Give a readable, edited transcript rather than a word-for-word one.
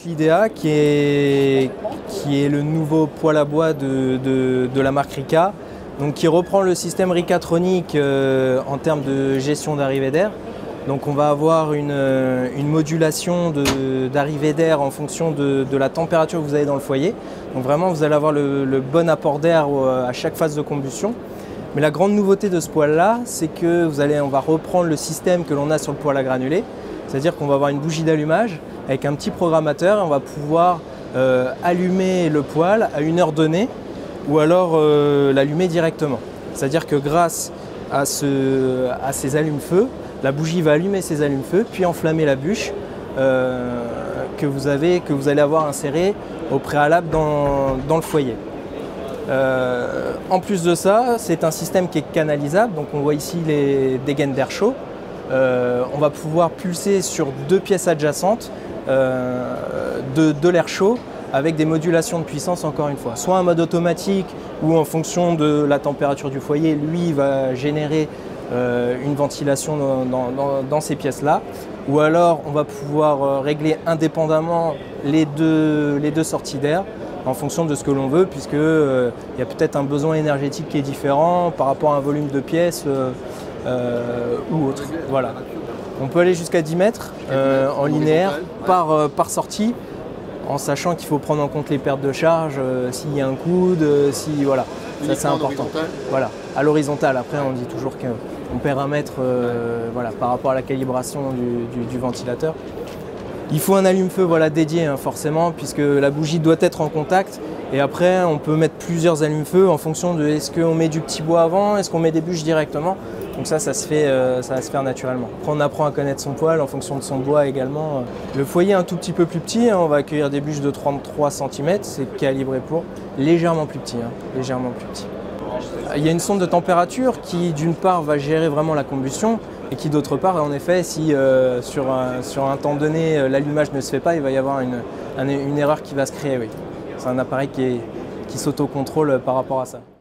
IDEA qui est le nouveau poêle à bois de la marque Rika, donc qui reprend le système Rikatronic en termes de gestion d'arrivée d'air. Donc on va avoir une modulation d'arrivée d'air en fonction de la température que vous avez dans le foyer. Donc vraiment vous allez avoir le bon apport d'air à chaque phase de combustion. Mais la grande nouveauté de ce poêle-là, c'est que on va reprendre le système que l'on a sur le poêle à granulés. C'est-à-dire qu'on va avoir une bougie d'allumage avec un petit programmateur et on va pouvoir allumer le poêle à une heure donnée ou alors l'allumer directement. C'est-à-dire que grâce à ces allumes-feu, la bougie va allumer ses allumes-feu puis enflammer la bûche que vous allez avoir insérée au préalable dans le foyer. En plus de ça, c'est un système qui est canalisable, donc on voit ici des gaines d'air chaud. On va pouvoir pulser sur 2 pièces adjacentes de l'air chaud avec des modulations de puissance encore une fois. Soit un mode automatique où en fonction de la température du foyer, lui va générer une ventilation dans ces pièces-là. Ou alors on va pouvoir régler indépendamment les deux sorties d'air en fonction de ce que l'on veut, puisque il y a peut-être un besoin énergétique qui est différent par rapport à un volume de pièces ou autre. Voilà. On peut aller jusqu'à 10 mètres en linéaire par sortie, en sachant qu'il faut prendre en compte les pertes de charge, s'il y a un coude, voilà, ça c'est important. Voilà, à l'horizontale. Après, on dit toujours qu'on perd 1 mètre voilà, par rapport à la calibration du ventilateur. Il faut un allume-feu dédié forcément, puisque la bougie doit être en contact. Et après, on peut mettre plusieurs allume-feu en fonction de est-ce qu'on met du petit bois avant, est-ce qu'on met des bûches directement. Donc ça va se faire naturellement. Après, on apprend à connaître son poêle en fonction de son bois également. Le foyer est un tout petit peu plus petit, on va accueillir des bûches de 33 cm, c'est calibré pour légèrement plus petit. Légèrement plus petit. Il y a une sonde de température qui d'une part va gérer vraiment la combustion et qui d'autre part en effet si sur un temps donné l'allumage ne se fait pas, il va y avoir une erreur qui va se créer. Oui. C'est un appareil qui s'autocontrôle par rapport à ça.